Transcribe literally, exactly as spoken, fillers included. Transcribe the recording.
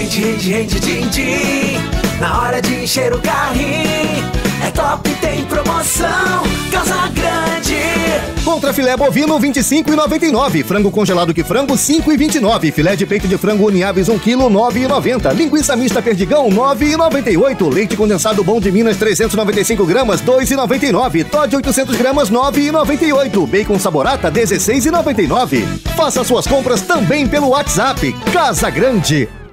Rende, rende, rende, din, din. Na hora de encher o carrinho, é top, tem promoção, Casa Grande. Contra filé bovino vinte e cinco reais e noventa e nove centavos, frango congelado que frango cinco reais e vinte e nove centavos, filé de peito de frango Uniaves um quilo nove reais e noventa centavos, linguiça mista Perdigão nove reais e noventa e oito centavos, leite condensado Bom de Minas trezentos e noventa e cinco gramas dois reais e noventa e nove centavos, Toddy oitocentos gramas nove reais e noventa e oito centavos, bacon Saborata dezesseis reais e noventa e nove centavos. Faça suas compras também pelo WhatsApp. Casa Grande.